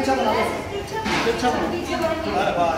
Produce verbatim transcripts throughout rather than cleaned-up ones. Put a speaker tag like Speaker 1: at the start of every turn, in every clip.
Speaker 1: अच्छा बना दो, अच्छा बना।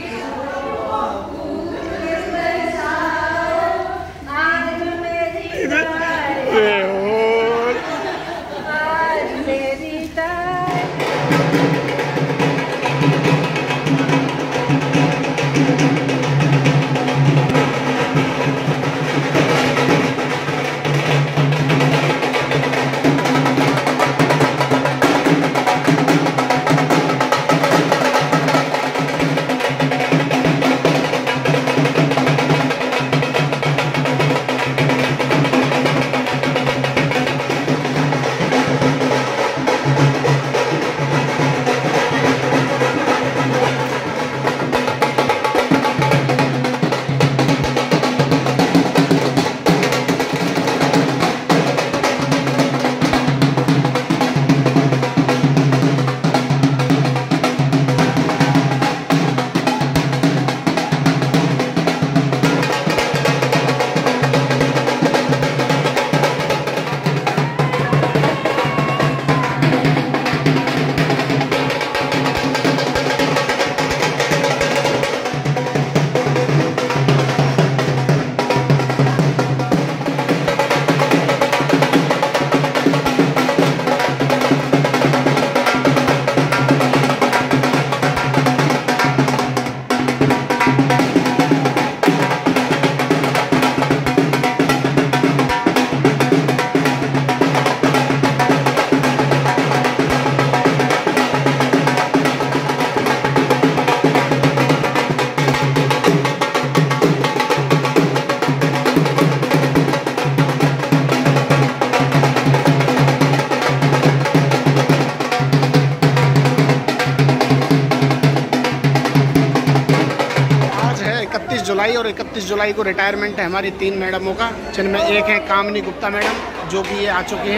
Speaker 1: इकतीस जुलाई और इकतीस जुलाई को रिटायरमेंट है हमारी तीन मैडमों का, जिनमें एक है कामिनी गुप्ता मैडम जो कि ये आ चुकी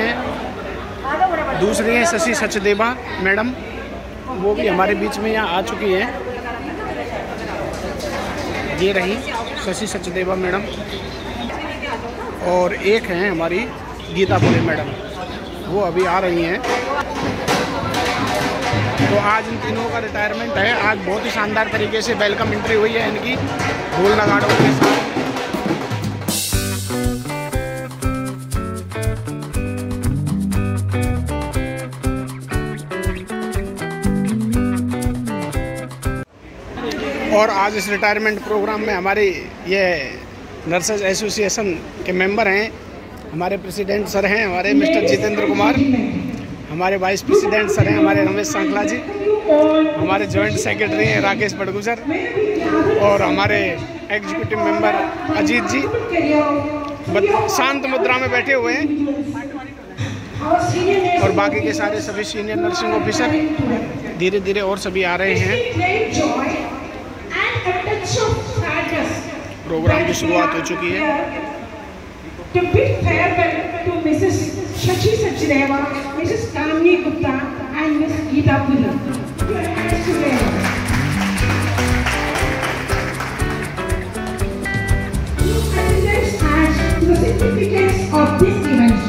Speaker 1: हैं, दूसरी है शशि सचदेवा मैडम, वो भी हमारे बीच में यहाँ आ चुकी हैं। ये रही शशि सचदेवा मैडम, और एक हैं हमारी गीता बोले मैडम, वो अभी आ रही हैं। तो आज इन तीनों का रिटायरमेंट है। आज बहुत ही शानदार तरीके से वेलकम एंट्री हुई है इनकी ढोल नगाड़ों के साथ। और आज इस रिटायरमेंट प्रोग्राम में हमारे ये नर्सेज एसोसिएशन के मेंबर हैं, हमारे प्रेसिडेंट सर हैं हमारे मिस्टर जितेंद्र कुमार, हमारे वाइस प्रेसिडेंट सर हैं हमारे रमेश सांखला जी, हमारे जॉइंट सेक्रेटरी हैं राकेश बड़गुजर, और हमारे एग्जीक्यूटिव मेंबर अजीत जी शांत मुद्रा में बैठे हुए हैं, और बाकी के सारे सभी सीनियर नर्सिंग ऑफिसर धीरे धीरे और सभी आ रहे हैं। प्रोग्राम की शुरुआत हो चुकी है।
Speaker 2: To bid farewell to Missus Shashi Sachdeva, Missus Kamini Gupta and Miss Geeta Pula. Attendance has the significance of this event.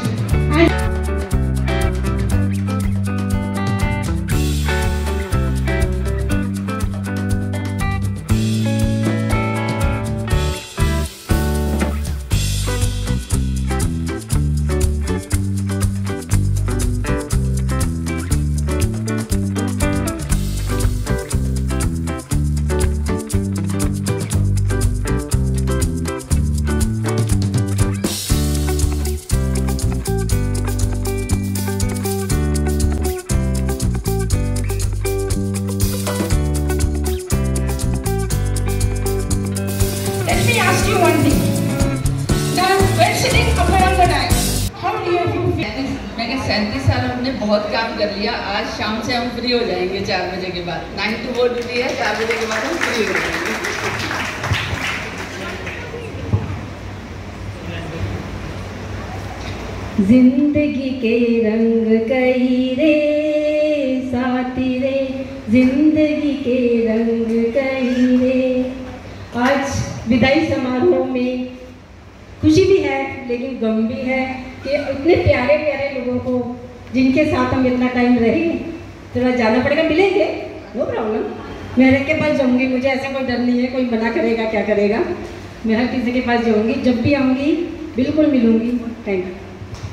Speaker 3: सैंतीस साल हमने बहुत काम कर लिया, आज शाम से हम फ्री हो जाएंगे चार बजे के बाद। नाइन टू फोर ड्यूटी है, चार बजे के बाद हम फ्री हो जाएंगे।
Speaker 4: जिंदगी के रंग कई रे साथी रे, जिंदगी के रंग कई रे। आज विदाई समारोह में खुशी भी है लेकिन गम भी है कि इतने प्यारे प्यारे लोगों को जिनके साथ हम इतना टाइम रहे थोड़ा जाना पड़ेगा, मिलेंगे, नो प्रॉब्लम। मैं हर एक के पास जाऊँगी, मुझे ऐसा कोई डर नहीं है कोई मना करेगा क्या करेगा। मैं हर किसी के पास जाऊँगी, जब भी आऊँगी बिल्कुल मिलूँगी। Thank you.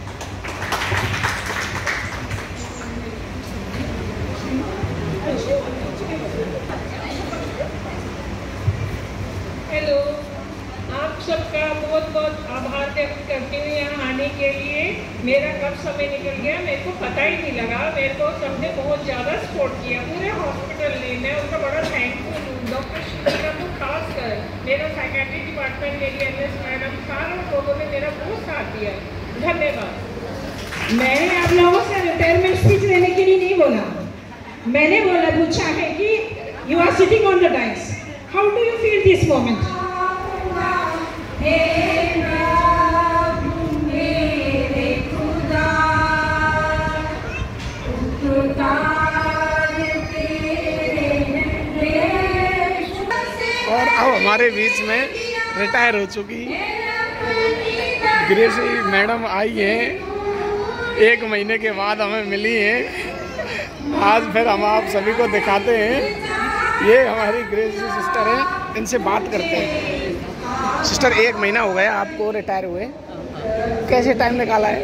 Speaker 2: हेलो, आप सबका बहुत बहुत आभार व्यक्त करती हूँ यहाँ आने के लिए। मेरा कब समय निकल गया मेरे को पता ही नहीं लगा। मेरे को सबने बहुत ज़्यादा सपोर्ट किया, पूरे हॉस्पिटल ने। मैं उनका बड़ा थैंकफुल हूँ। डॉक्टर शिवरा को खास कर, मेरा साइकेट्री डिपार्टमेंट मेरी एम एस मैडम, सारे लोगों ने मेरा बहुत साथ दिया। धन्यवाद। मैंने आप लोगों से रिटायरमेंट स्पीच देने के लिए नहीं बोला, मैंने बोला पूछा है कि you are sitting on the dais, how do you feel this moment?
Speaker 1: और अब हमारे बीच में रिटायर हो चुकी ग्रेसी मैडम आई हैं, एक महीने के बाद हमें मिली हैं। आज फिर हम आप सभी को दिखाते हैं। ये हमारी ग्रेसी सिस्टर हैं, इनसे बात करते हैं। सिस्टर, एक महीना हो गया आपको रिटायर हुए, कैसे टाइम निकाला है?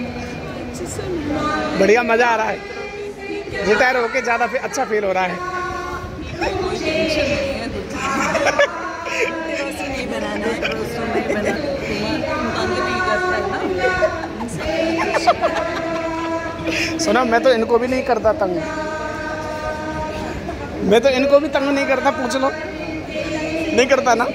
Speaker 1: बढ़िया, मज़ा आ रहा है? रिटायर होके ज़्यादा अच्छा फील हो रहा है? सुना, मैं तो इनको भी नहीं करता तंग, मैं तो इनको भी तंग नहीं करता, पूछ लो, नहीं करता ना?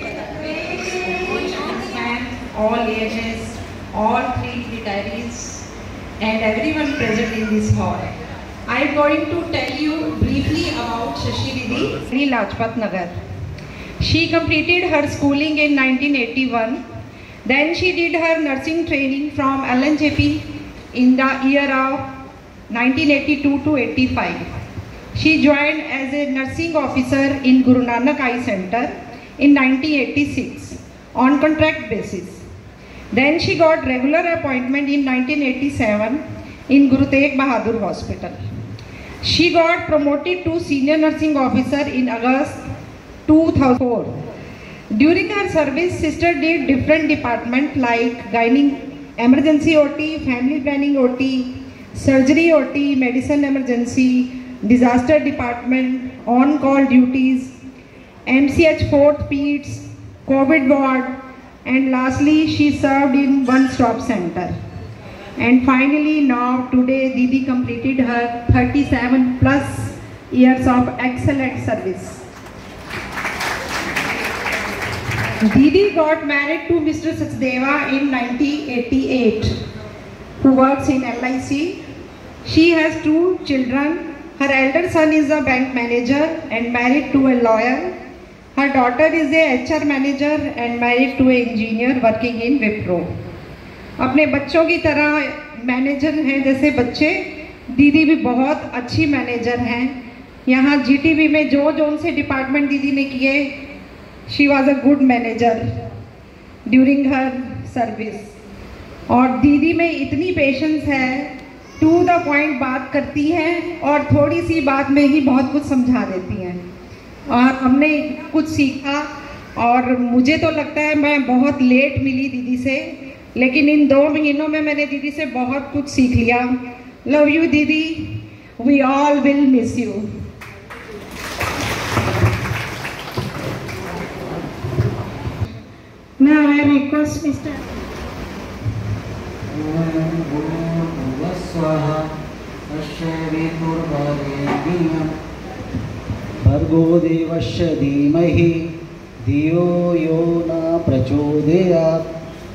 Speaker 2: All ages, all three retirees and everyone present in this hall. I am going to tell you briefly about Shashi Didi, Lajpat Nagar. She completed her schooling in nineteen eighty-one. Then she did her nursing training from L N J P in the year of nineteen eighty-two to eighty-five. She joined as a nursing officer in Guru Nanak Eye Center in nineteen eighty-six on contract basis. Then she got regular appointment in nineteen eighty-seven in Guru Tegh Bahadur Hospital. She got promoted to senior nursing officer in August two thousand four. During her service, sister did different departments like gynae, emergency O T, family planning O T, surgery O T, medicine emergency, disaster department, on-call duties, M C H fourth Peds, COVID ward, and lastly she served in one-stop center. And finally now today Didi completed her thirty-seven plus years of excellent service. Didi got married to Mister Sachdeva in nineteen eighty-eight, who works in L I C. She has two children. Her elder son is a bank manager and married to a lawyer. Her daughter is a H R manager and married to an engineer working in Wipro. अपने बच्चों की तरह manager हैं जैसे बच्चे, दीदी भी बहुत अच्छी मैनेजर हैं। यहाँ जीटीबी में जो जो उनसे डिपार्टमेंट दीदी ने किए, she was a good manager during her service. और दीदी में इतनी पेशेंस है, टू द पॉइंट बात करती हैं और थोड़ी सी बात में ही बहुत कुछ समझा देती हैं। और हमने कुछ सीखा और मुझे तो लगता है मैं बहुत लेट मिली दीदी से, लेकिन इन दो महीनों में मैंने दीदी से बहुत कुछ सीख लिया। लव यू दीदी, we all will miss you. Now I request Mister
Speaker 5: भर्गो देवस्य धीमहि धियो यो न प्रचोदयात्।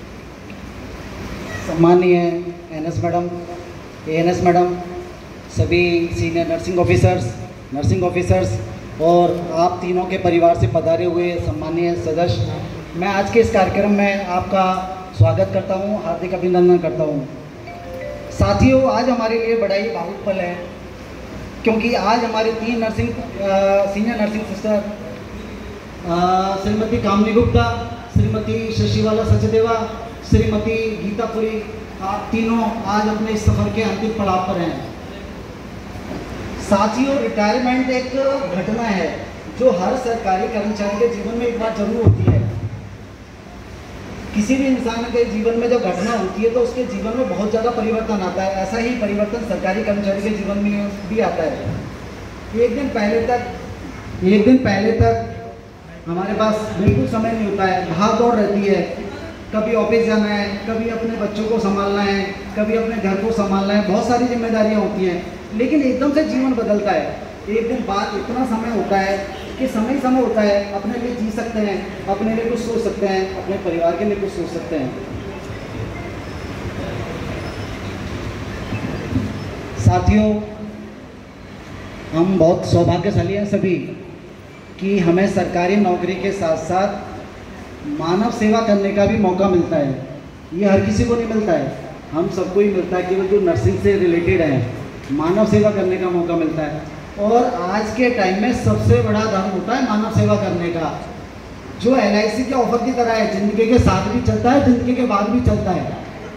Speaker 5: सम्मानीय एनएस मैडम, एएनएस मैडम, सभी senior nursing officers, nursing officers और आप तीनों के परिवार से पधारे हुए सम्मानीय सदस्य, मैं आज के इस कार्यक्रम में आपका स्वागत करता हूं, हार्दिक अभिनंदन करता हूं। साथियों, आज हमारे लिए बड़ा ही भावुक पल है, क्योंकि आज हमारे तीन nursing senior nursing sister Shrimati Kamni Gupta, Shrimati Shashiwala Sachdeva, Shrimati Gitapuri, आप तीनों आज अपने इस सफ़र के अंतिम पड़ाव पर हैं। साथियों, रिटायरमेंट एक घटना है जो हर सरकारी कर्मचारी के जीवन में एक बार जरूर होती है। किसी भी इंसान के जीवन में जब घटना होती है तो उसके जीवन में बहुत ज़्यादा परिवर्तन आता है। ऐसा ही परिवर्तन सरकारी कर्मचारी के जीवन में भी आता है। एक दिन पहले तक एक दिन पहले तक हमारे पास बिल्कुल समय नहीं होता है, भाग दौड़ रहती है। कभी ऑफिस जाना है, कभी अपने बच्चों को संभालना है, कभी अपने घर को संभालना है, बहुत सारी जिम्मेदारियां होती हैं। लेकिन एकदम से जीवन बदलता है। एक दिन बाद इतना समय होता है कि समय समय होता है, अपने लिए जी सकते हैं, अपने लिए कुछ सोच सकते हैं, अपने परिवार के लिए कुछ सोच सकते हैं। साथियों, हम बहुत सौभाग्यशाली हैं सभी कि हमें सरकारी नौकरी के साथ साथ मानव सेवा करने का भी मौका मिलता है। ये हर किसी को नहीं मिलता है, हम सबको ही मिलता है। केवल जो नर्सिंग से रिलेटेड हैं, मानव सेवा करने का मौका मिलता है। और आज के टाइम में सबसे बड़ा धर्म होता है मानव सेवा करने का, जो एल आई सी के ऑफर की तरह है, जिंदगी के साथ भी चलता है, जिंदगी के बाद भी चलता है।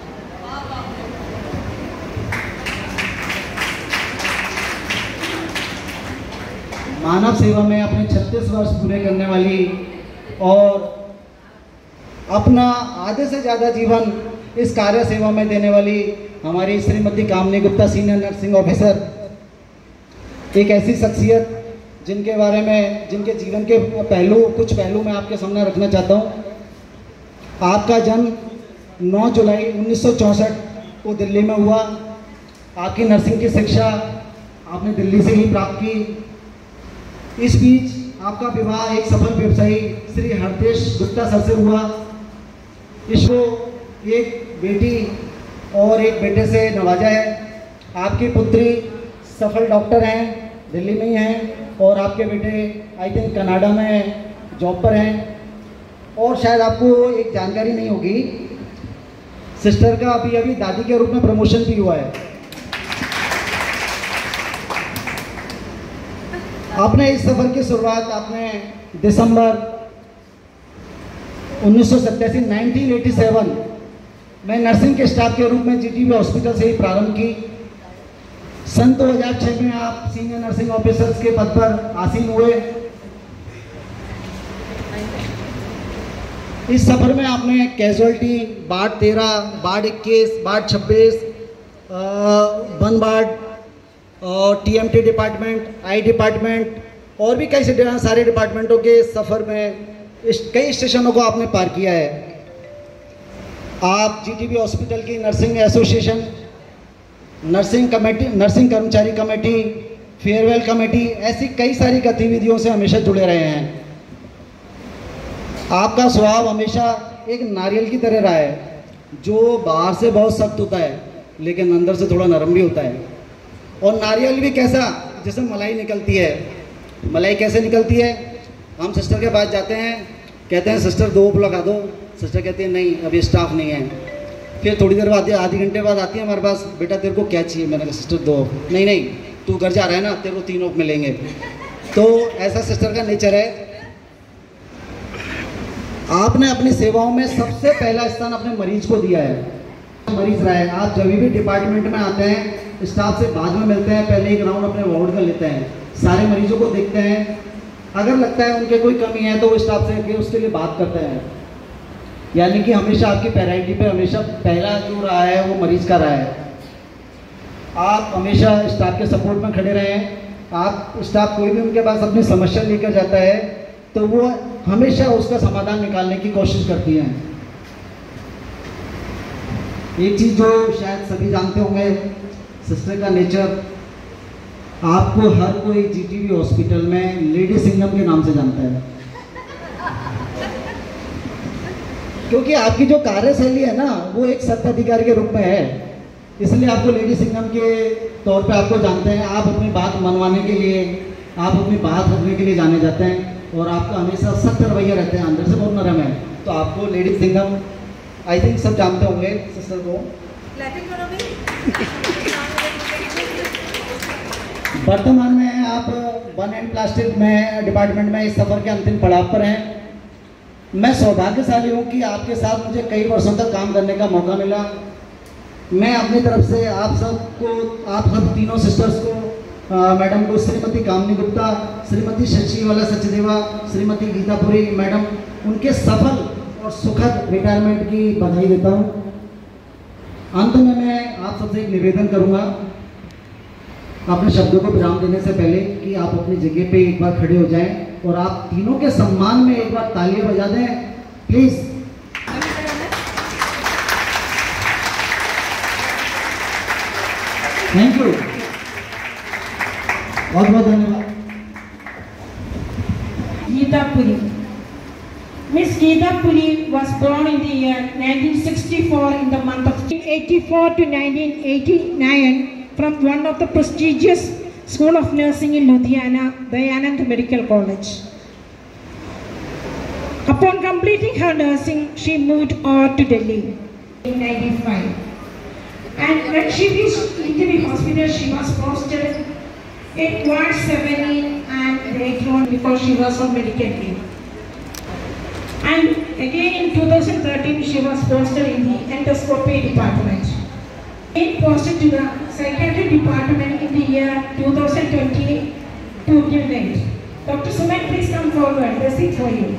Speaker 5: मानव सेवा में अपने छत्तीस वर्ष पूरे करने वाली और अपना आधे से ज़्यादा जीवन इस कार्य सेवा में देने वाली हमारी Shrimati Kamni Gupta, senior nursing officer, एक ऐसी शख्सियत जिनके बारे में, जिनके जीवन के पहलू कुछ पहलू मैं आपके सामने रखना चाहता हूँ। आपका जन्म नौ जुलाई उन्नीस सौ चौंसठ को दिल्ली में हुआ। आपकी नर्सिंग की शिक्षा आपने दिल्ली से ही प्राप्त की। इस बीच आपका विवाह एक सफल व्यवसायी श्री हरदेश गुप्ता सर से हुआ। इसको एक बेटी और एक बेटे से नवाजा है। आपकी पुत्री सफल डॉक्टर हैं, दिल्ली में ही हैं, और आपके बेटे आई थिंक कनाडा में जॉब पर हैं। और शायद आपको एक जानकारी नहीं होगी, सिस्टर का अभी अभी दादी के रूप में प्रमोशन भी हुआ है। आपने इस सफ़र की शुरुआत आपने दिसंबर उन्नीस सौ सत्तासी नाइनटीन एटी सेवन में नर्सिंग के स्टाफ के रूप में जीटीबी हॉस्पिटल से ही प्रारंभ की। सन दो हज़ार छह में आप सीनियर नर्सिंग ऑफिसर्स के पद पर आसीन हुए। इस सफर में आपने कैजुअल्टी, बाढ़ तेरह, बाढ़ इक्कीस, बाढ़ छब्बीस, वन बाढ़ और टीएमटी डिपार्टमेंट, आई डिपार्टमेंट और भी कई सारे डिपार्टमेंटों के सफ़र में इस कई स्टेशनों को आपने पार किया है। आप जीटीबी हॉस्पिटल की nursing association, nursing committee, nursing कर्मचारी कमेटी, फेयरवेल कमेटी, ऐसी कई सारी गतिविधियों से हमेशा जुड़े रहे हैं। आपका स्वभाव हमेशा एक नारियल की तरह रहा है, जो बाहर से बहुत सख्त होता है लेकिन अंदर से थोड़ा नरम भी होता है। और नारियल भी कैसा, जैसे मलाई निकलती है। मलाई कैसे निकलती है? हम सिस्टर के पास जाते हैं, कहते हैं सिस्टर दो लगा दो, सिस्टर कहती है नहीं अभी स्टाफ नहीं है। फिर थोड़ी देर बाद, आधे घंटे बाद आती है हमारे पास, बेटा तेरे को क्या चाहिए? मैंने कहा सिस्टर दो। नहीं नहीं तू घर जा रहा है ना, तेरे को तीन ऑफ मिलेंगे। तो ऐसा सिस्टर का नेचर है। आपने अपनी सेवाओं में सबसे पहला स्थान अपने मरीज को दिया है। मरीज रहा है। आप जब भी डिपार्टमेंट में आते हैं, स्टाफ से बाद में मिलते हैं, पहले एक राउंड अपने वार्ड का लेते हैं, सारे मरीजों को देखते हैं। अगर लगता है उनके कोई कमी है तो वो स्टाफ से उसके लिए बात करते हैं। यानी कि हमेशा आपकी प्रायोरिटी पे हमेशा पहला जो रहा है वो मरीज का रहा है। आप हमेशा स्टाफ के सपोर्ट में खड़े रहे हैं। आप स्टाफ कोई भी उनके पास अपनी समस्या लेकर जाता है तो वो हमेशा उसका समाधान निकालने की कोशिश करती हैं। एक चीज़ जो शायद सभी जानते होंगे, सिस्टर का नेचर, आपको हर कोई जीटीबी हॉस्पिटल में लेडी सिंघम के नाम से जानता है, क्योंकि आपकी जो कार्यशैली है ना वो एक सत्य अधिकारी के रूप में है, इसलिए आपको लेडी सिंघम के तौर पे आपको जानते हैं। आप अपनी बात मनवाने के लिए, आप अपनी बात रखने के लिए जाने जाते हैं और आपका हमेशा सत्य रवैया रहते हैं, अंदर से बहुत नरम है। तो आपको लेडी सिंघम आई थिंक सब जानते होंगे सिस्टर को। वर्तमान में आप वन एंड प्लास्टिक में डिपार्टमेंट में इस सफ़र के अंतिम पड़ाव पर हैं। मैं सौभाग्यशाली हूँ कि आपके साथ मुझे कई वर्षों तक काम करने का मौका मिला। मैं अपनी तरफ से आप सबको, आप सब तीनों सिस्टर्स को मैडम को श्रीमती कामनी गुप्ता, श्रीमती शशिवाला सचदेवा, श्रीमती गीतापुरी मैडम, उनके सफल और सुखद रिटायरमेंट की बधाई देता हूँ। अंत में मैं आप सबसे एक निवेदन करूँगा अपने शब्दों को विराम देने से पहले कि आप अपनी जगह पे एक बार खड़े हो जाएं और आप तीनों के सम्मान में एक बार तालियां बजा दें प्लीज। थैंक यू, बहुत बहुत धन्यवाद।
Speaker 2: Geeta Puri. Miss Geeta Puri was born in the year nineteen sixty-four in the month of eighty-four to nineteen eighty-nine from one of the prestigious School of Nursing in Ludhiana, Dayanand Medical College. Upon completing her nursing, she moved on to Delhi in nineteen ninety-five. And when she reached Indian Hospital, she was posted in Ward seventeen and later on because she was on medical leave. And again in two thousand thirteen, she was posted in the endoscopy department. Being posted to the psychiatry department in the year two thousand twenty to date. Doctor Suman, please come forward. This is for you.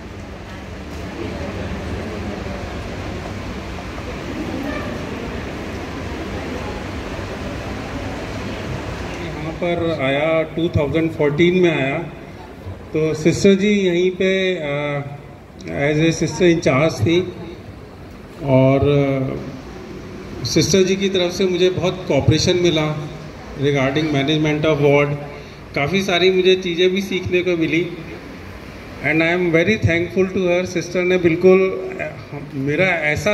Speaker 6: यहाँ पर आया दो हज़ार चौदह में आया तो sister जी यहीं पे एज ए सिस्टर इंचार्ज थी और सिस्टर जी की तरफ से मुझे बहुत कोऑपरेशन मिला रिगार्डिंग मैनेजमेंट ऑफ वार्ड। काफ़ी सारी मुझे चीज़ें भी सीखने को मिली and I am very thankful to her. Sister ने बिल्कुल मेरा ऐसा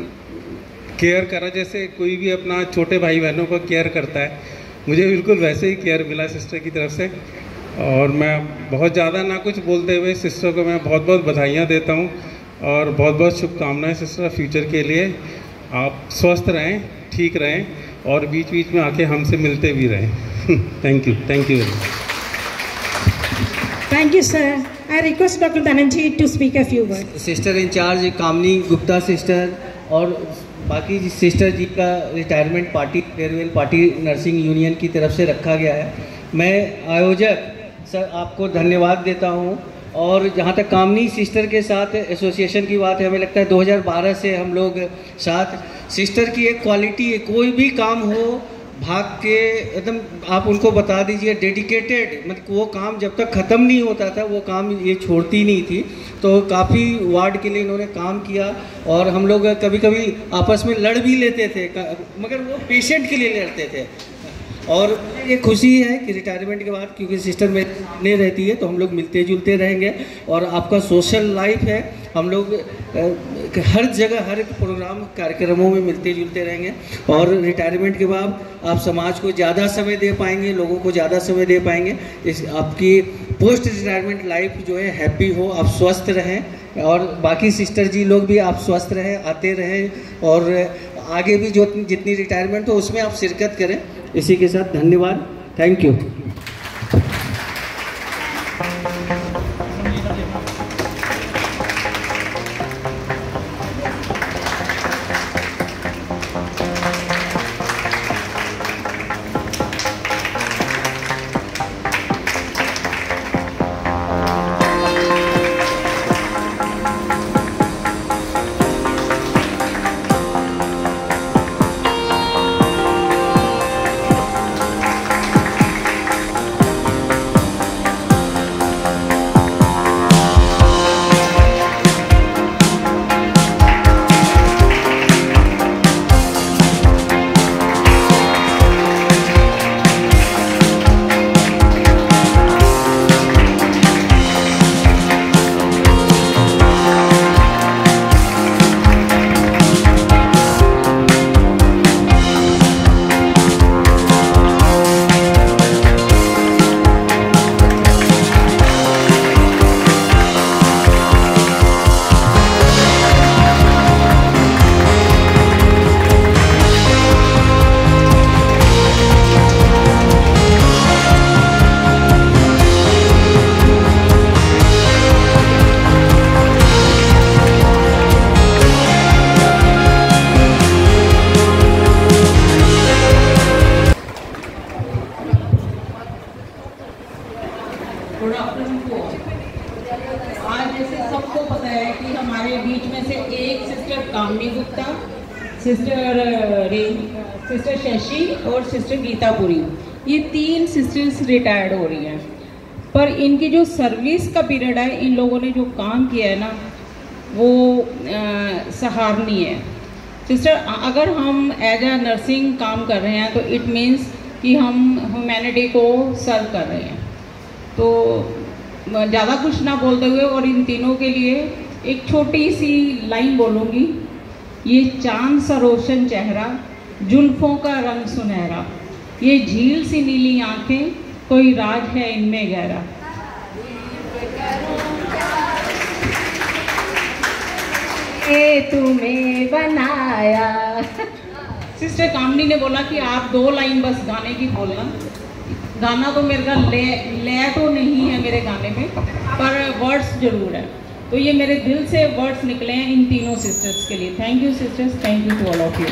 Speaker 6: केयर करा जैसे कोई भी अपना छोटे भाई बहनों को केयर करता है, मुझे बिल्कुल वैसे ही केयर मिला सिस्टर की तरफ से। और मैं बहुत ज़्यादा ना कुछ बोलते हुए सिस्टर को मैं बहुत बहुत बधाइयाँ देता हूँ और बहुत बहुत शुभकामनाएं सिस्टर फ्यूचर के लिए। आप स्वस्थ रहें, ठीक रहें और बीच बीच में आके हमसे मिलते भी रहें। Thank you, thank you very much.
Speaker 2: Thank you, sir. I request Doctor Dhananjay to speak a few words.
Speaker 7: Sister incharge Kamni Gupta sister और बाकी सिस्टर जी का retirement party farewell party nursing union की तरफ से रखा गया है। मैं आयोजक सर आपको धन्यवाद देता हूं। और जहां तक कामनी सिस्टर के साथ एसोसिएशन की बात है, हमें लगता है दो हज़ार बारह से हम लोग साथ। सिस्टर की एक क्वालिटी है, कोई भी काम हो भाग के एकदम आप उनको बता दीजिए, डेडिकेटेड, मतलब वो काम जब तक ख़त्म नहीं होता था वो काम ये छोड़ती नहीं थी। तो काफ़ी वार्ड के लिए इन्होंने काम किया और हम लोग कभी कभी आपस में लड़ भी लेते थे मगर वो पेशेंट के लिए लड़ते थे। और ये खुशी है कि रिटायरमेंट के बाद क्योंकि सिस्टर में नहीं रहती है तो हम लोग मिलते जुलते रहेंगे और आपका सोशल लाइफ है, हम लोग हर जगह हर एक प्रोग्राम कार्यक्रमों में मिलते जुलते रहेंगे। और रिटायरमेंट के बाद आप समाज को ज़्यादा समय दे पाएंगे, लोगों को ज़्यादा समय दे पाएंगे। इस आपकी पोस्ट रिटायरमेंट लाइफ जो है हैप्पी हो, आप स्वस्थ रहें और बाकी सिस्टर जी लोग भी आप स्वस्थ रहें, आते रहें और आगे भी जो जितनी रिटायरमेंट हो उसमें आप शिरकत करें। इसी के साथ धन्यवाद, thank you.
Speaker 2: Good afternoon to all. आज जैसे सबको पता है कि हमारे बीच में से एक सिस्टर कामनी गुप्ता, सिस्टर रे सिस्टर शशि और सिस्टर गीतापुरी, ये तीन सिस्टर्स रिटायर्ड हो रही हैं। पर इनकी जो सर्विस का पीरियड है, इन लोगों ने जो काम किया है ना, वो सराहनीय है। सिस्टर, अगर हम एज अ नर्सिंग काम कर रहे हैं तो इट मीन्स कि हम ह्यूमैनिटी को सर्व कर रहे हैं। तो ज़्यादा कुछ ना बोलते हुए और इन तीनों के लिए एक छोटी सी लाइन बोलूँगी। ये चांद सा रोशन चेहरा, जुल्फ़ों का रंग सुनहरा, ये झील सी नीली आँखें, कोई राज है इनमें गहरा। ये तुम्हें बनाया। सिस्टर कामनी ने बोला कि आप दो लाइन बस गाने की बोलना। गाना तो मेरे का ले ले तो नहीं है मेरे गाने में, पर वर्ड्स जरूर है। तो ये मेरे दिल से वर्ड्स निकले हैं इन तीनों सिस्टर्स के लिए। Thank you sisters, thank you to all of you.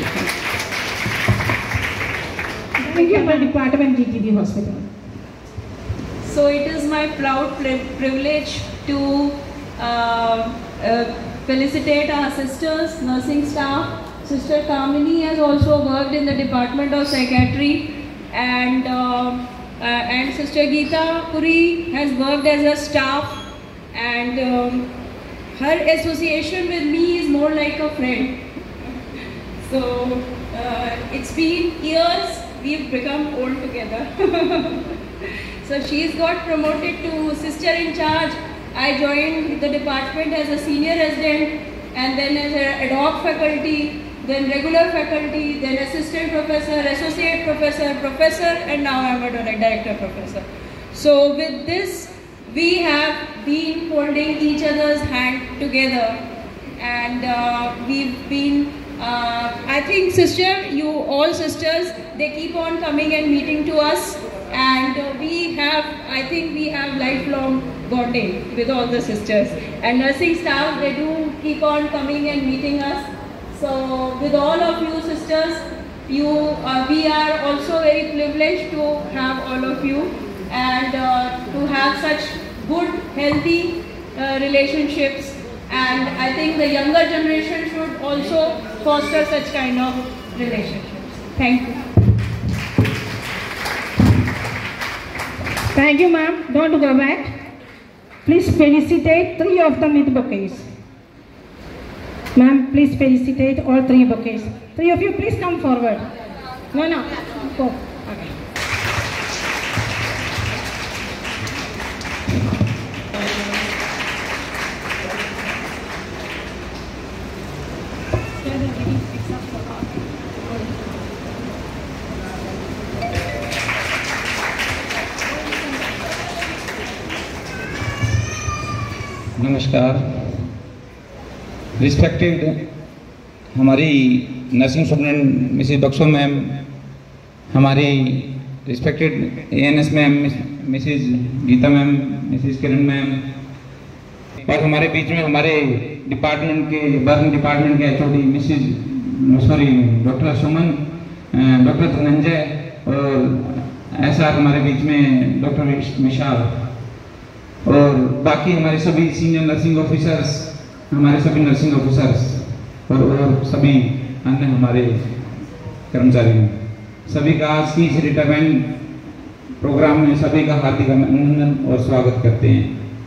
Speaker 4: Thank you for Department D T B Hospital.
Speaker 8: So it is my proud privilege to uh, uh, felicitate our sisters, nursing staff. Sister Kamini has also worked in the Department of Psychiatry, and uh, uh, and Sister Geeta Puri has worked as a staff, and um, her association with me is more like a friend. So uh, it's been years, we've become old together. So she's got promoted to sister in charge. I joined the department as a senior resident, and then as an ad hoc faculty, then regular faculty, then assistant professor, associate professor, professor, and now I'm a director professor. So with this, we have been holding each other's hand together, and uh, we've been, uh, I think sister, you all sisters, they keep on coming and meeting to us, and uh, we have, I think we have lifelong bonding with all the sisters. And nursing staff, they do keep on coming and meeting us. So with all of you sisters, you, uh, we are also very privileged to have all of you, and uh, to have such good, healthy uh, relationships. And I think the younger generation should also foster such kind of relationships. Thank you.
Speaker 4: Thank you, ma'am. Don't go back. Please felicitate three of them with bouquets. Ma'am, please felicitate all three bouquets. Three of you, please come forward. No, no. Go. Okay.
Speaker 9: नमस्कार। Respected हमारी nursing student Mrs बक्सो ma'am, हमारी respected ANS ma'am Mrs Gita ma'am, Mrs Kiran ma'am, और हमारे बीच में हमारे department के बर्न डिपार्टमेंट के HOD Mrs sorry doctor Suman, doctor Dhananjay, और एसआर हमारे बीच में डॉक्टर विशाल, और बाकी हमारे सभी सीनियर नर्सिंग ऑफिसर्स, हमारे सभी नर्सिंग ऑफिसर्स और, और सभी अन्य हमारे कर्मचारी, सभी का आज की इस रिटायरमेंट प्रोग्राम में सभी का हार्दिक अभिनंदन और स्वागत करते हैं।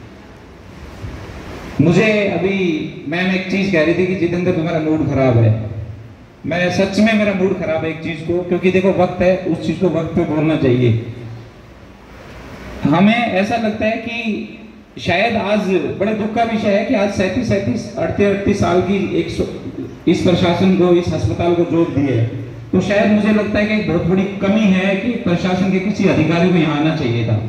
Speaker 9: मुझे अभी मैम एक चीज़ कह रही थी कि जितेंद्र तुम्हारा मूड खराब है। मैं सच में मेरा मूड खराब है एक चीज़ को, क्योंकि देखो वक्त है, उस चीज़ को वक्त पे बोलना चाहिए। हमें ऐसा लगता है कि शायद आज बड़े दुख का विषय है कि आज सैंतीस सैंतीस अड़तीस अड़तीस साल की एक इस प्रशासन को, इस अस्पताल को जोत दी है, तो शायद मुझे लगता है कि एक बहुत बड़ी कमी है कि प्रशासन के किसी अधिकारी को यहाँ आना चाहिए था।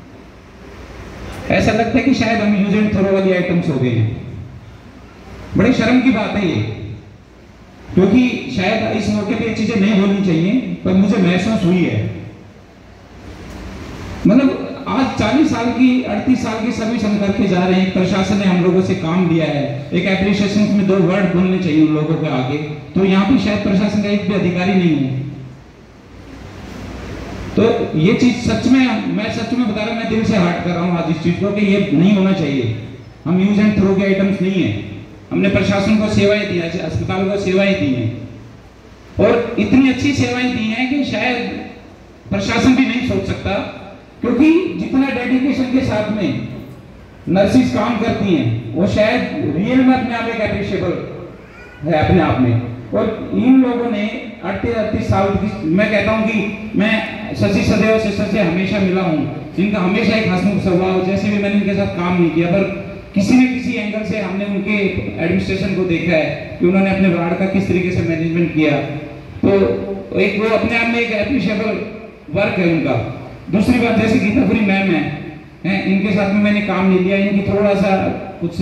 Speaker 9: ऐसा लगता है कि शायद हम यूज एंड थ्रो वाली आइटम्स हो गए हैं। बड़ी शर्म की बात है ये, क्योंकि शायद इस मौके पे ये चीजें नहीं होनी चाहिए, पर मुझे महसूस हुई है। मतलब आज चालीस साल की अड़तीस साल की सर्विस हम करके जा रहे हैं, प्रशासन ने हम लोगों से काम लिया है, एक एप्रिशिएशन में दो वर्ड बोलने चाहिए उन लोगों के आगे, तो यहाँ पे शायद प्रशासन का एक भी अधिकारी नहीं है। तो ये चीज सच में, मैं सच में बता रहा हूँ, मैं दिल से हार्ट कर रहा हूँ आज इस चीज को कि ये नहीं होना चाहिए। हम यूज एंड थ्रो के आइटम्स नहीं है। हमने प्रशासन को सेवाएं दी है, अस्पताल को सेवाएं दी हैं, और इतनी अच्छी सेवाएं दी हैं कि शायद प्रशासन भी नहीं सोच सकता, क्योंकि जितना डेडिकेशन के साथ में नर्सिस काम करती हैं वो शायद रियल में अपने आप एक अप्रिशिएबल है अपने आप में। और इन लोगों ने अड़तीस अड़तीस साल की, मैं कहता हूं कि मैं शशि सदैव सिस्टर से हमेशा मिला हूं, इनका हमेशा एक हंसमुख स्वभाव, जैसे भी मैंने इनके साथ काम नहीं किया, पर किसी न किसी एंगल से हमने उनके एडमिनिस्ट्रेशन को देखा है कि उन्होंने अपने वार्ड का किस तरीके से मैनेजमेंट किया। तो एक वो अपने आप में एक अप्रिशिएबल वर्क है उनका। दूसरी बात, जैसे गीतापुरी मैम है, हैं, इनके साथ में मैंने काम नहीं लिया, इनकी थोड़ा सा कुछ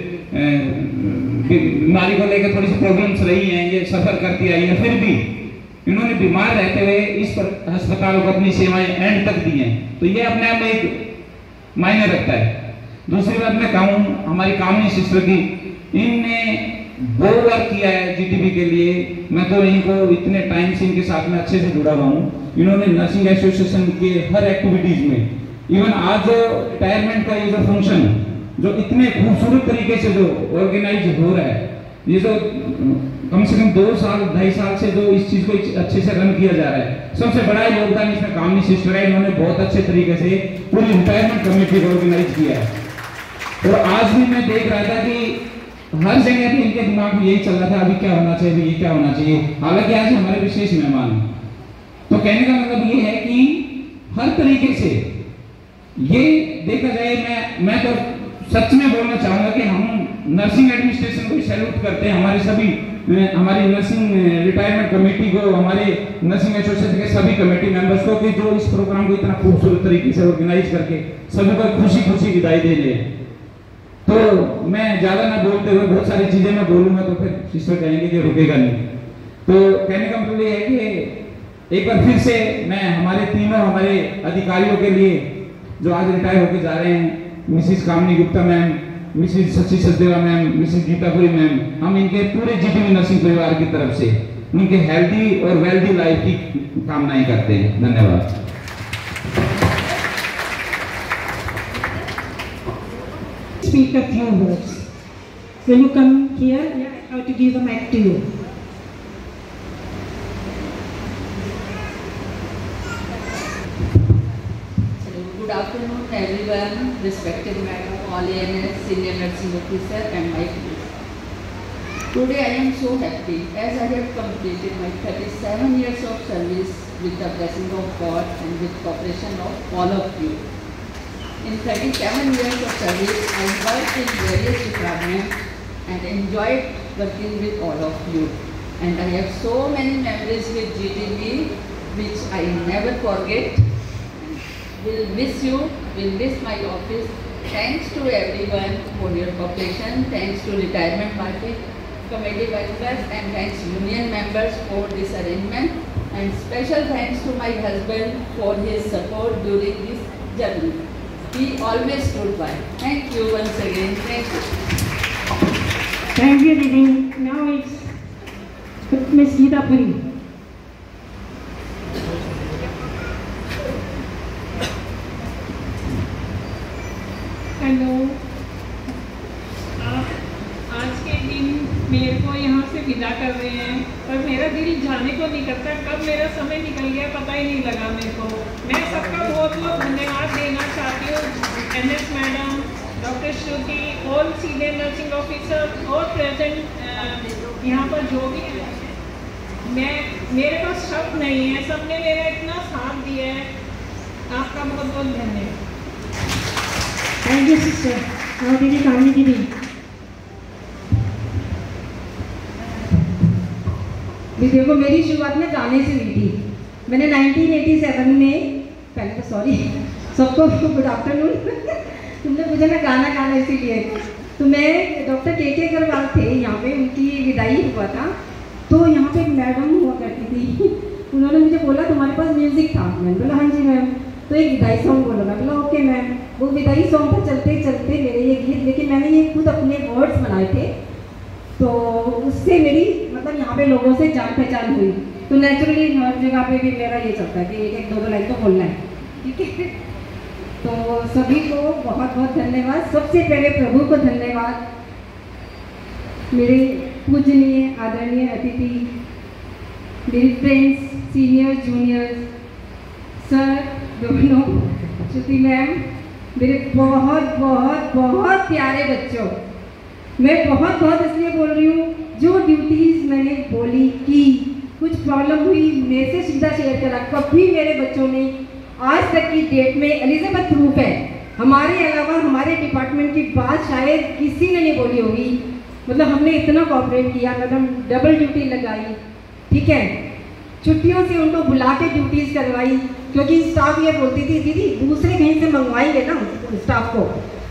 Speaker 9: बीमारी को लेकर थोड़ी सी प्रॉब्लम्स रही हैं, ये सफर करती आई है, फिर भी इन्होंने बीमार रहते हुए इस अस्पताल को अपनी सेवाएं एंड तक दी हैं, तो ये अपने आप में एक मायने रखता है। दूसरी बात मैं कहूँ हमारी कामनी सिस्टर की, इनने वो वर्क किया है जीटीबी के लिए, मैं तो इनको इतने टाइम से इनके साथ में अच्छे से जुड़ा हुआ हूँ। इन्होंने नर्सिंग एसोसिएशन के हर एक्टिविटीज में, इवन आज जो रिटायरमेंट का ये जो फंक्शन जो इतने खूबसूरत तरीके से जो ऑर्गेनाइज हो रहा है, ये जो कम से कम दो साल ढाई साल से जो इस चीज को अच्छे से रन किया जा रहा है, सबसे बड़ा योगदान इसमें कामनी सिस्टर है। इन्होंने बहुत अच्छे तरीके से पूरी रिटायरमेंट कमेटी को ऑर्गेनाइज किया है। और आज भी मैं देख रहा था कि हर जगह पे इनके दिमाग में यही चल रहा था, अभी क्या होना चाहिए, ये क्या होना चाहिए। हालांकि आज हमारे विशेष मेहमान, तो कहने का मतलब ये है कि हर तरीके से ये देखा जाए, मैं मैं तो सच में बोलना चाहूंगा कि हम नर्सिंग एडमिनिस्ट्रेशन को सैल्यूट करते हैं, हमारे सभी हमारी नर्सिंग रिटायरमेंट कमेटी को, हमारे नर्सिंग एसोसिएशन के सभी कमेटी मेंबर्स को, कि जो इस प्रोग्राम को इतना खूबसूरत तरीके से ऑर्गेनाइज करके सभी को खुशी खुशी विदाई दे रहे हैं। तो मैं ज्यादा ना बोलते हुए, बहुत सारी चीजें मैं बोलूंगा तो फिर सिस्टर कहेंगे कि रुकेगा नहीं। तो कहने का मतलब ये है कि एक बार फिर से मैं हमारे तीनों हमारे अधिकारियों के लिए जो आज रिटायर होकर जा रहे हैं, Mrs Kamni Gupta ma'am, Mrs Shashi Sachdeva ma'am, Mrs Gitapuri ma'am, हम इनके पूरे जीटीबी नर्सिंग परिवार की तरफ से उनके हेल्दी और वेल्दी लाइफ की कामनाएं करते हैं। धन्यवाद।
Speaker 4: Speak a few words. Will you come here? Yeah, I have to give the mic to you.
Speaker 3: Good afternoon, everyone, respected madam, all A N S, senior nursing officer, and my colleagues. Today I am so happy as I have completed my thirty-seven years of service with the blessing of God and with cooperation of all of you. In thirty-seven years of service, I worked in various departments and enjoyed working with all of you. And I have so many memories with G T B which I never forget. Will miss you, will miss my office. Thanks to everyone for your cooperation. Thanks to retirement party committee members and thanks union members for this arrangement. And special thanks to my husband for his support during this journey. He always stood by. Thank you once again. Thank you.
Speaker 4: Thank you, Didi. Now it's Miss Gitapuri.
Speaker 8: Hello, आज के दिन मेरे को यहाँ से विदा कर रहे हैं, पर मेरा दिल जाने को नहीं करता, कब मेरा समय निकल गया पता ही नहीं लगा मेरे को। मैं सबका बहुत बहुत धन्यवाद देना चाहती हूँ, N S madam, doctor Shruti, all senior nursing officer और प्रेजेंट यहाँ पर जो भी है। मैं मेरे पास शब्द नहीं है, सबने मेरा इतना साथ दिया है, आपका बहुत बहुत धन्यवाद।
Speaker 4: Thank you, sister. Now, Didi, Kamini Didi.
Speaker 2: देखो, मेरी शुरुआत में गाने से हुई थी। मैंने नाइनटीन एटी सेवन में, पहले तो सॉरी सबको गुड आफ्टरनून, तुमने पूछा ना गाना गाना इसीलिए, तो मैं डॉक्टर के के अग्रवाल थे यहाँ पे, उनकी विदाई हुआ था, तो यहाँ पे एक मैडम हुआ करती थी, उन्होंने मुझे बोला तुम्हारे पास म्यूजिक था, मैंने बोला हाँ जी मैम, तो एक विदाई सॉन्ग बोलो, मैं बोला ओके मैम। वो विदाई सॉन्ग पर चलते चलते मेरे ये गीत, लेकिन मैंने ये खुद अपने वर्ड्स बनाए थे, तो उससे मेरी मतलब यहाँ पे लोगों से जान पहचान हुई। तो नेचुरली हर जगह पे भी मेरा ये चलता है कि एक एक दो दो लाइन तो बोलना है, ठीक है। तो सभी को बहुत बहुत धन्यवाद। सबसे पहले प्रभु को धन्यवाद, मेरे पूजनीय आदरणीय अतिथि, मेरी फ्रेंड्स, सीनियर जूनियर्स, सर दोनों, श्रुति मैम, मेरे बहुत बहुत बहुत प्यारे बच्चों, मैं बहुत बहुत इसलिए बोल रही हूँ, जो ड्यूटीज़ मैंने बोली की, कुछ प्रॉब्लम हुई मेरे से सीधा शेयर करा, कभी मेरे बच्चों ने आज तक की डेट में एलिजाबेथ प्रूफ है, हमारे अलावा हमारे डिपार्टमेंट की बात शायद किसी ने नहीं बोली होगी। मतलब हमने इतना कोऑपरेट किया, मैडम डबल ड्यूटी लगाई, ठीक है, छुट्टियों से उनको बुला के ड्यूटीज़ करवाई, क्योंकि स्टाफ ये बोलती थी दीदी दूसरे कहीं से मंगवाएंगे ना स्टाफ को,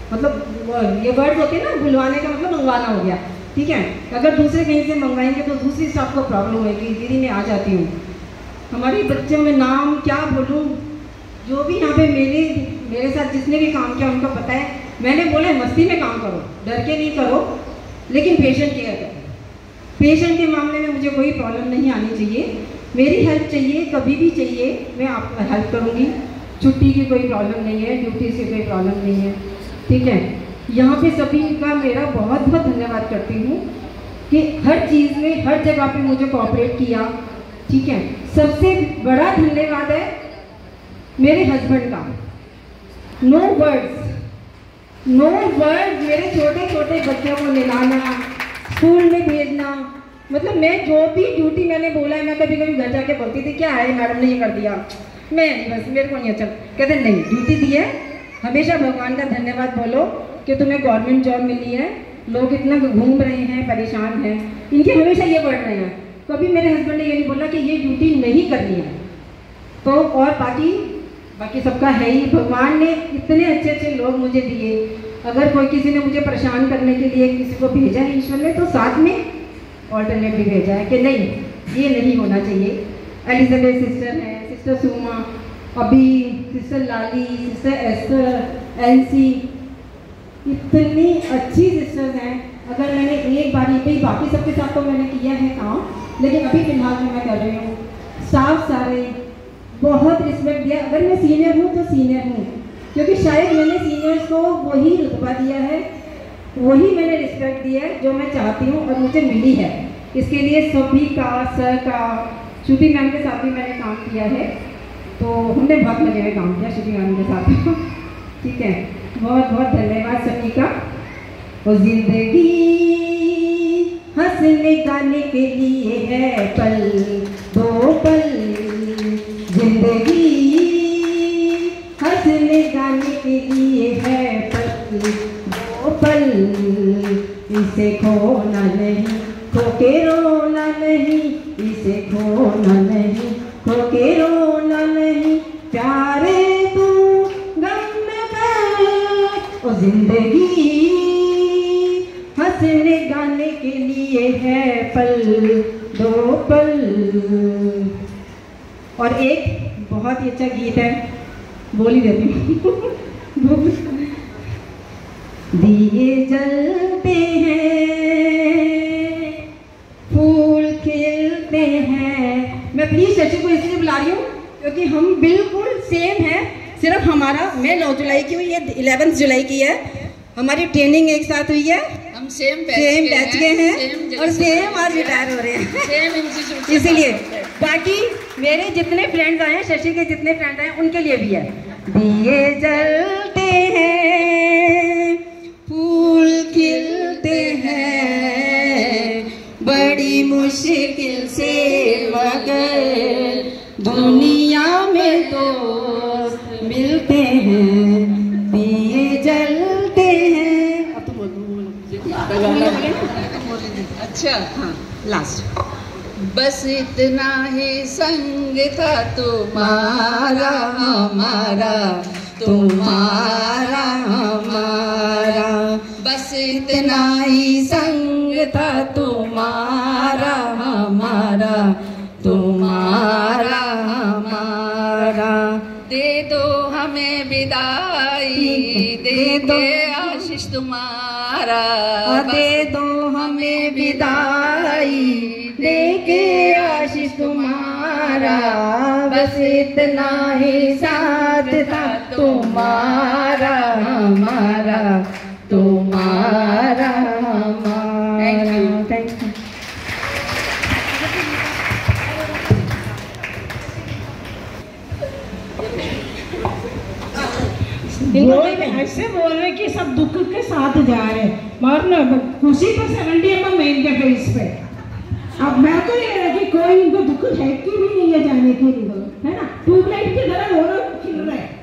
Speaker 2: मतलब ये वर्ड होते हैं ना, बुलवाने का मतलब मंगवाना हो गया, ठीक है, अगर दूसरे कहीं से मंगवाएंगे तो दूसरी स्टाफ को प्रॉब्लम होगी, दीदी मैं आ जाती हूँ। हमारे बच्चों में नाम क्या बोलूँ, जो भी यहाँ पे मेरे मेरे साथ जिसने भी काम किया उनको पता है, मैंने बोला मस्ती में काम करो, डर के नहीं करो, लेकिन पेशेंट केयर करो। पेशेंट के मामले में मुझे कोई प्रॉब्लम नहीं आनी चाहिए, मेरी हेल्प चाहिए, कभी भी चाहिए मैं आपको हेल्प करूँगी, छुट्टी की कोई प्रॉब्लम नहीं है, ड्यूटी से कोई प्रॉब्लम नहीं है, ठीक है। यहाँ पे सभी का मेरा बहुत बहुत धन्यवाद करती हूँ कि हर चीज़ में हर जगह पे मुझे कोऑपरेट किया, ठीक है। सबसे बड़ा धन्यवाद है मेरे हस्बैंड का, नो वर्ड्स, नो वर्ड्स, मेरे छोटे छोटे बच्चों को निलाना, स्कूल में भेजना, मतलब मैं जो भी ड्यूटी मैंने बोला है, मैं कभी कभी घर जाके बोलती थी क्या है मैडम ने ये कर दिया, मैं बस मेरे को नहीं अच्छा, कहते नहीं ड्यूटी दी है, हमेशा भगवान का धन्यवाद बोलो कि तुम्हें गवर्नमेंट जॉब मिली है, लोग इतना घूम रहे हैं, परेशान हैं, इनके हमेशा ये बढ़ रहे हैं, कभी मेरे हस्बैंड ने ये नहीं बोला कि ये ड्यूटी नहीं करनी है। तो और बाकी बाकी सबका है ही, भगवान ने इतने अच्छे अच्छे लोग मुझे दिए, अगर कोई किसी ने मुझे परेशान करने के लिए किसी को भेजा है ईश्वर ने, तो साथ में ऑल्टरनेट भी भेजा है कि नहीं ये नहीं होना चाहिए। एलिजाबेथ सिस्टर है, सिस्टर सुमा, अभी sister Lali, sister Esther, NC, इतनी अच्छी सिस्टर्स हैं। अगर मैंने एक बार ही, बाकी सबके साथ तो मैंने किया है काम, लेकिन अभी फिलहाल में मैं कर रही हूँ, स्टाफ सारे बहुत रिस्पेक्ट दिया, अगर मैं सीनियर हूँ तो सीनियर हूँ, क्योंकि शायद मैंने सीनियर्स को वही रुतबा दिया है, वही मैंने रिस्पेक्ट दिया है जो मैं चाहती हूँ और मुझे मिली है। इसके लिए सभी का, सर का, श्रुति मैम के साथ भी मैंने काम किया है, तो हमने बहुत मजे में काम किया श्रुति मैम के साथ ठीक है, बहुत बहुत धन्यवाद सभी का। और जिंदगी हंसने गाने के लिए है पल दो पल, जिंदगी हंसने गाने के लिए है पल दो पल, इसे खोना नहीं खो के रोना नहीं, इसे खोना नहीं खो के रोना नहीं, प्यारे तू गम में कर। ओ जिंदगी हंसने गाने के लिए है पल दो पल। और एक बहुत ही अच्छा गीत है, बोल ही देती हूँ दिए जलते हैं, फूल खिलते हैं। मैं प्लीज शशि को इसलिए बुला रही हूँ क्योंकि हम बिल्कुल सेम हैं, सिर्फ हमारा, मैं नौ जुलाई की हुई, ये इलेवेंथ जुलाई की है, हमारी ट्रेनिंग एक साथ हुई है,
Speaker 3: हम सेम
Speaker 2: सेम बैच के हैं, हैं और सेम आज रिटायर हो रहे हैं
Speaker 3: सेम इंस्टीट्यूट।
Speaker 2: इसीलिए बाकी मेरे जितने फ्रेंड्स आए हैं, शशि के जितने फ्रेंड्स आए हैं, उनके लिए भी है। दिए जलते हैं, फूल खिलते हैं, बड़ी मुश्किल से मगर दुनिया में दोस्त मिलते हैं, दिए जलते हैं। अब तो बोल
Speaker 3: अच्छा हाँ
Speaker 2: लास्ट।
Speaker 3: बस इतना ही संग था तुम्हारा हमारा, तुम्हारा हमारा, बस इतना ही संग था तुम्हारा हमारा, तुम्हारा हमारा। दे दो हमें विदाई, दे दो आशीष तुम्हारा, दे दो हमें विदाई, दे के आशीष तुम्हारा।
Speaker 10: हमारा, बस इतना ही साथ था तुम्हारा हमारा, तुम्हारा हमारा।
Speaker 3: Thank you.
Speaker 10: Thank you.
Speaker 4: बोल ऐसे बोल रहे कि सब दुख के साथ जा रहे हैं, मगर न खुशी पर सेवेंटी एम एम मेन के फेस पे। अब मैं तो ये है कि कोई इनको दुख है कि भी नहीं है जाने के लिए, है ना, ट्यूबलाइट की तरह दोनों खिल रहे हैं।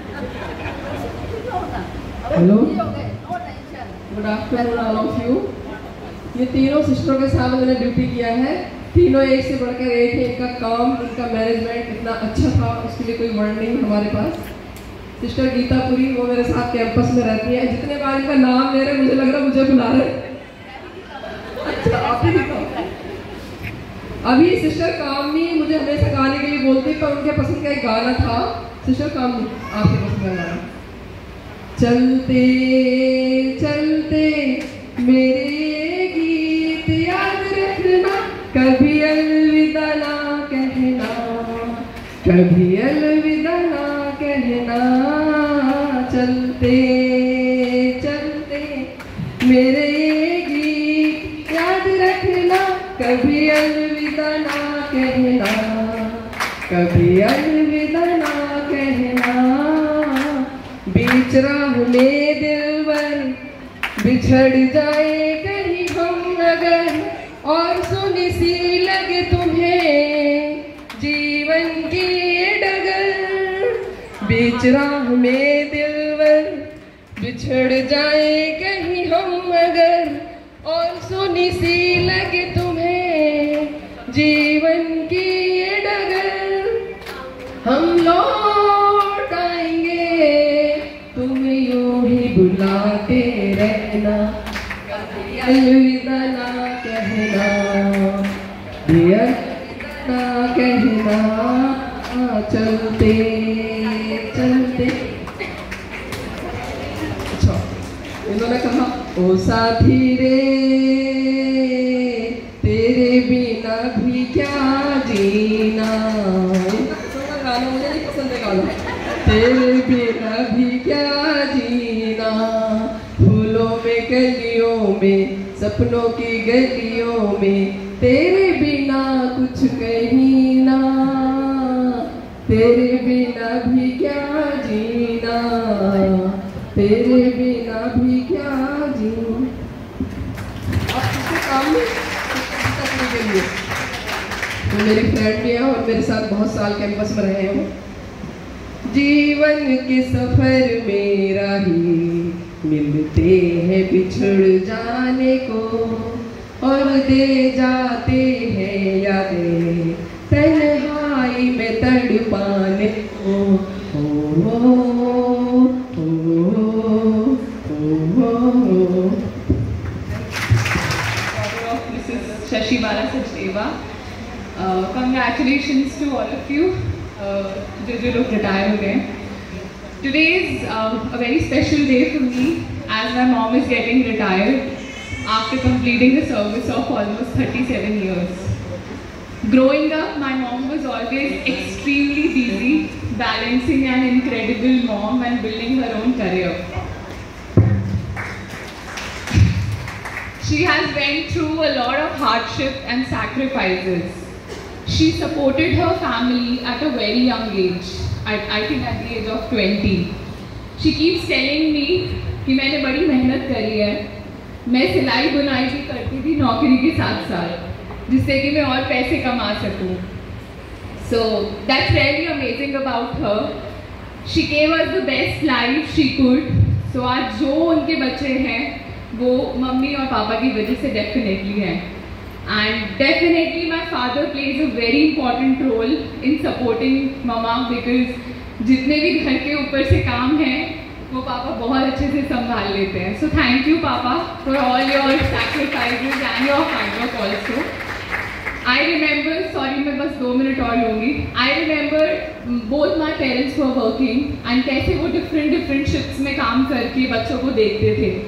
Speaker 11: Hello, good afternoon all of you. ये तीनों सिस्टरों के साथ मैंने ड्यूटी किया है, तीनों एक से बढ़कर एक है। इनका काम, इनका मैनेजमेंट इतना अच्छा था, उसके लिए कोई वर्ड नहीं हमारे पास। सिस्टर गीतापुरी, वो मेरे साथ कैंपस में रहती है। जितने बार इनका नाम ले रहे मुझे लग रहा मुझे बुला रहे। अच्छा, आप ही बताओ। अभी सिस्टर कामनी मुझे हमेशा गाने के लिए बोलती, पर उनके पसंद का एक गाना था। सिस्टर कामनी, आपके पसंद का गाना। चलते चलते मेरे गीत याद रखना, कभी अलविदा ना कहना, कभी अलविदा ना कहना। चलते चलते मेरे गीत याद रखना, कभी अलविदा ना कहना, कभी अलविदा ना कहना। बीच राह में दिलबर बिछड़ जाए कहीं हम अगर, और सुनी सी लगे तुम्हें जीवन की डगर। बीच राह में दिलबर बिछड़ जाए कहीं हम अगर, और सुनी सी लगे तुम्हें जीवन की डगर। हम लौट आएंगे, तुम यूं ही बुलाते रहना, कभी अलविदा ना कहना, अलविदा ना कहना। चलते चलते। अच्छा, इन्होंने कहा ओ साथी रे, तेरे बिना भी क्या जीना। गाना मुझे नहीं पसंद है गाना। तेरे बिना भी क्या जीना, फूलों में गलियों में, सपनों की गलियों में, तेरे बिना कुछ कहीं ना, तेरे बिना भी क्या जीना, तेरे बिना भी क्या जीना। अब किसी काम में के लिए तो मेरी फ्रेंड भी है और मेरे साथ बहुत साल कैंपस में रहे हैं। जीवन के सफर में राही मिलते हैं बिछड़ जाने को, और दे जाते हैं यादें तन्हाई में तड़पाने को। ओ, ओ, ओ, ओ, ओ।
Speaker 12: Shashi Bala Sachdeva. Uh, congratulations to all of you, uh, जो जो लोग retire हो गए. Today is uh, a very special day for me, as my mom is getting retired after completing the service of almost thirty-seven years. Growing up, my mom was always extremely busy, balancing an incredible mom and building her own career. She has went through a lot of hardship and sacrifices. She supported her family at a very young age, at, I think at the age of twenty. She keeps telling me कि मैंने बड़ी मेहनत करी है, मैं सिलाई बुनाई भी करती थी नौकरी के साथ साथ, जिससे कि मैं और पैसे कमा सकूं. So that's really amazing about her. She gave us the best life she could. So आज जो उनके बच्चे हैं वो मम्मी और पापा की वजह से डेफिनेटली है. And definitely my father plays a very important role in supporting mama, because जितने भी घर के ऊपर से काम हैं वो पापा बहुत अच्छे से संभाल लेते हैं. So thank you पापा for all your sacrifices and your hard work also. I remember, sorry मैं बस दो मिनट और लूँगी. I remember both my parents were working and कैसे वो different different shifts में काम करके बच्चों को देखते थे.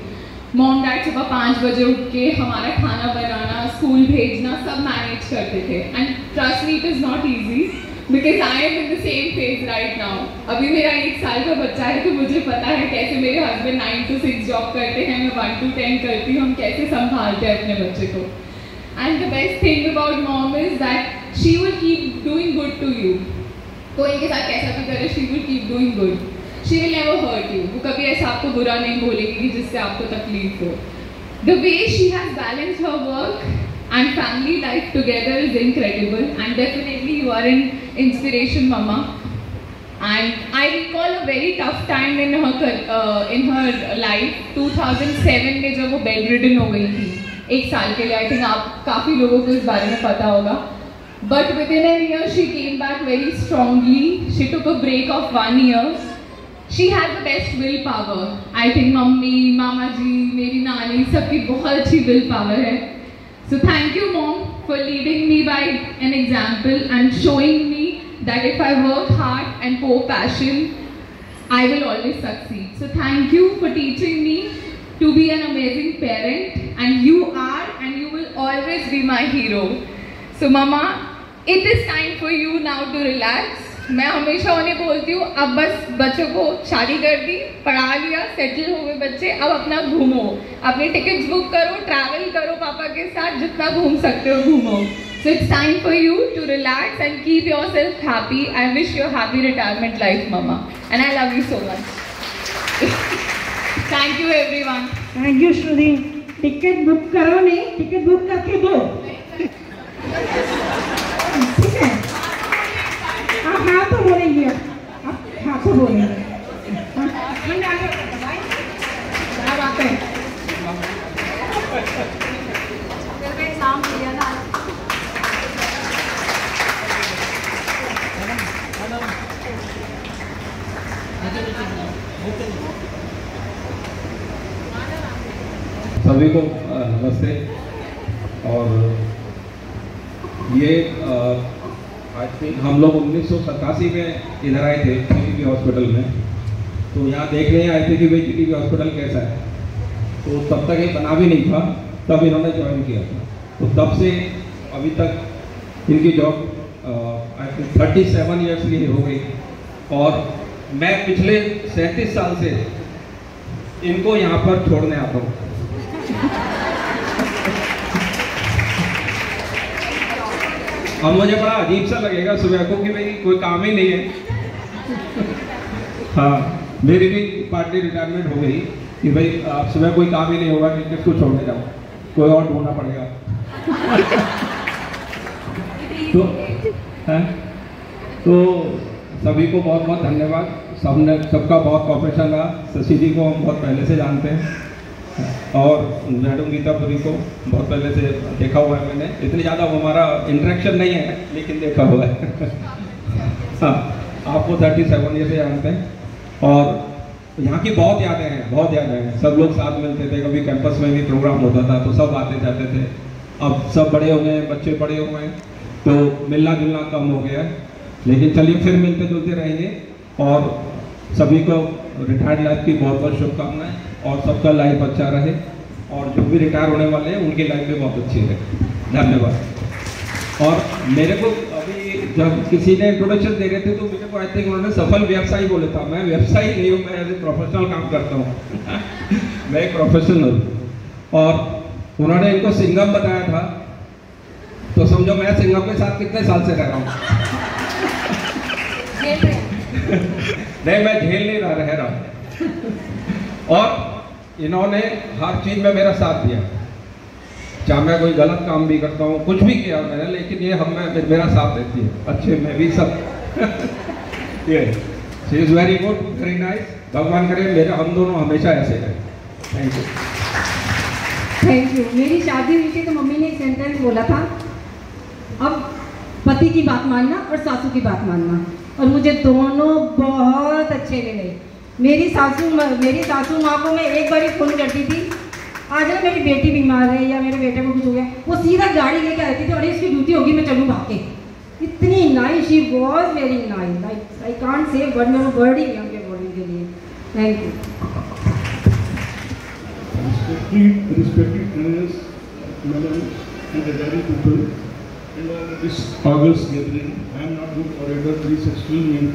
Speaker 12: मॉम डैड सुबह पाँच बजे उठ के हमारा खाना बनाना, स्कूल भेजना सब मैनेज करते थे। And trust me, it is not easy because I am in the same phase right now. अभी मेरा एक साल का बच्चा है तो मुझे पता है कैसे मेरे husband nine to six job करते हैं, मैं वन टू टेन करती हूँ, हम कैसे संभालते हैं अपने बच्चे को। And the best thing about mom is that she will keep doing good to you. कोई के साथ कैसा भी करे, she will keep doing good, she will never hurt you. वो कभी ऐसा आपको बुरा नहीं बोलेगी जिससे आपको तकलीफ हो। The way she has balanced her work and family life together is incredible, and definitely you are an inspiration, mama. And I recall a very tough time in her uh, in her life two thousand seven में जब वो bedridden हो गई थी एक साल के लिए। I think आप काफ़ी लोगों को इस बारे में पता होगा। But within a year she came back very strongly. She took a break of one year. She has the best willpower. I think mummy, मामा जी, मेरी नानी सबकी बहुत अच्छी willpower है। So thank you, Mom, for leading me by an example and showing me that if I work hard and pour passion, I will always succeed. So thank you for teaching me to be an amazing parent, and you are and you will always be my hero. So Mama, it is time for you now to relax. मैं हमेशा उन्हें बोलती हूँ, अब बस बच्चों को शादी कर दी, पढ़ा लिया, सेटल हो गए बच्चे, अब अपना घूमो, अपनी टिकट्स बुक करो, ट्रैवल करो पापा के साथ, जितना घूम सकते हो घूमो। So it's time for you to relax and keep yourself happy. I wish you a happy retirement life, Mama, and I love you so much. Thank you everyone.
Speaker 4: Thank you, Shruti. Ticket book करो नहीं, ticket book करके दो, ठीक है? आप हाँ तो बोलेंगे, आप हाँ तो बोलेंगे। क्या बात है?
Speaker 13: सभी को नमस्ते। और ये आई थिंक हम लोग उन्नीस सौ सतासी में इधर आए थे जीटीबी हॉस्पिटल में, तो यहाँ देखने आए थे कि भाई जीटीबी हॉस्पिटल कैसा है। तो तब तक ये बना भी नहीं था, तब इन्होंने ज्वाइन किया था। तो तब से अभी तक इनकी job I think thirty seven years की हो गई। और मैं पिछले सैंतीस साल से इनको यहाँ पर छोड़ने आता हूँ। अब मुझे बड़ा अजीब सा लगेगा सुबह को कि भाई कोई काम ही नहीं है। हाँ, मेरी भी पार्टी रिटायरमेंट हो गई कि भाई आप सुबह कोई काम ही नहीं होगा कि किसको छोड़ने जाओ, कोई और ढूंढना पड़ेगा। तो है तो सभी को बहुत बहुत धन्यवाद। सबने सबका बहुत कॉपरेशन रहा। शशि जी को हम बहुत पहले से जानते हैं और मैडम गीतापुरी को बहुत पहले से देखा हुआ है मैंने। इतनी ज़्यादा हमारा इंटरेक्शन नहीं है लेकिन देखा हुआ है। हाँ, आपको थर्टी सेवन ईयर से जानते हैं और यहाँ की बहुत यादें हैं, बहुत यादें हैं। सब लोग साथ मिलते थे, कभी कैंपस में भी प्रोग्राम होता था तो सब आते जाते थे। अब सब बड़े हो गए, बच्चे बड़े हो गए, तो मिलना जुलना कम हो गया, लेकिन चलिए फिर मिलते जुलते रहेंगे। और सभी को रिटायर्ड लाइफ की बहुत बहुत शुभकामनाएं और सबका लाइफ अच्छा रहे, और जो भी रिटायर होने वाले हैं उनकी लाइफ भी बहुत अच्छी रहे। धन्यवाद। और मेरे को अभी जब किसी ने इंट्रोडक्शन दे रहे थे तो मेरे को आई थिंक उन्होंने सफल व्यवसायी बोले था। मैं व्यवसायी नहीं हूँ, मैं एज ए प्रोफेशनल काम करता हूँ। मैं एक प्रोफेशनल। और उन्होंने इनको सिंघम बताया था, तो समझो मैं सिंघम के साथ कितने साल से रह रहा हूँ। नहीं, मैं झेल नहीं रहा रह रहा हूँ। और इन्होंने हर चीज में मेरा साथ दिया, चाहे मैं कोई गलत काम भी करता हूँ, कुछ भी किया मैंने, लेकिन ये हम में मेरा साथ देती है, अच्छे में भी सब। ये she is very good, very nice. भगवान करे मेरे हम दोनों हमेशा ऐसे रहे। Thank you.
Speaker 4: Thank you. मेरी शादी हुई थी तो मम्मी ने एक सेंटेंस बोला था, अब पति की बात मानना और सासू की बात मानना, और मुझे दोनों बहुत अच्छे लगे। मेरी सासू मेरी सासू माँ को मैं एक बार ही फ़ोन करती थी, आज ना मेरी बेटी बीमार है या मेरे बेटे को कुछ हो गया, वो सीधा गाड़ी लेके आती थी, और इसकी ड्यूटी होगी मैं चलूँ भाग के। इतनी nice, she was very nice. I I can't say word, मैं वो वर्ड ही नहीं उनके बोलने के लिए। Thank you.
Speaker 14: complete respected elders, madam, and the retiring people, and all this August gathering. I am not good orator, please excuse me.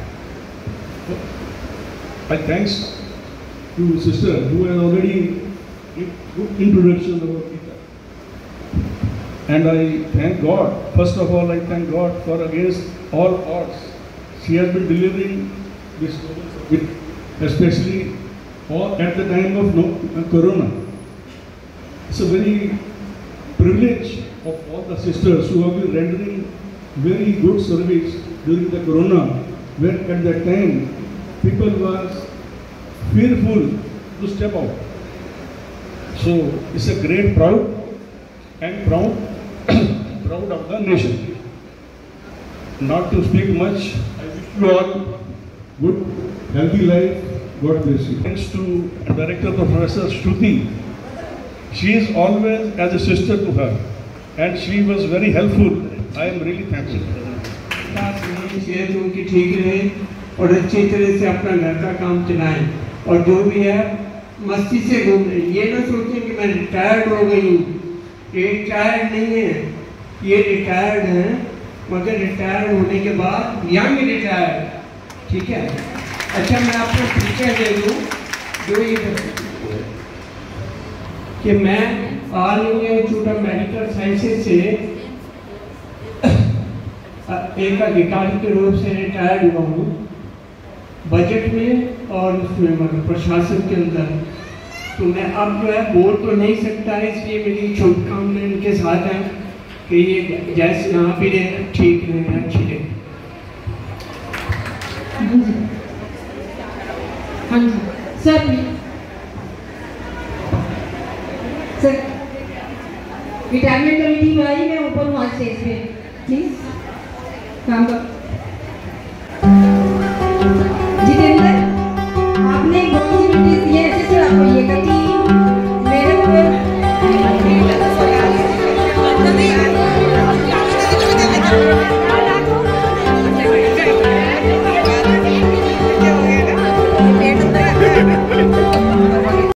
Speaker 14: I thanks to sister who has already given good introduction about Gita. And I thank God, first of all I thank God for against all odds. She has been delivering this with, especially all at the time of no, uh, Corona. It's a very privilege of all the sisters who have been rendering very good service during the Corona, when at that time people were fearful to step out. So it's a great proud and proud, proud of the nation. Not to speak much, I wish you all good, healthy life. God bless you. Thanks to Director Professor Shruti. She is always as a sister to her, and she was very helpful. I am really thankful.
Speaker 15: सेहत उनकी ठीक रहे और अच्छी तरह से अपना घर का काम चलाएं, और जो भी है मस्ती से घूम रहे। ये ना सोचें कि मैं रिटायर्ड हो गई हूँ, ये रिटायर्ड नहीं है, ये रिटायर्ड है, मगर रिटायर्ड होने के बाद यंग रिटायर्ड, ठीक है। अच्छा, मैं आपको परिचय दे दूँ जो ये कि मैं All India Institute of Medical Sciences से एक अधिकारी के रूप से रिटायर्ड हुआ हूँ, बजट में और उसमें मतलब प्रशासन के अंदर। तो मैं अब जो है बोल तो नहीं सकता, इसलिए मेरी शुभकामनाएं इनके साथ हैं कि ये जैसे यहाँ भी रहे, ठीक रहे, अच्छी रहे।
Speaker 4: हाँ जी सर,
Speaker 10: सर रिटायरमेंट कमेटी में आई, मैं ऊपर वहाँ स्टेज पे प्लीज काम कर।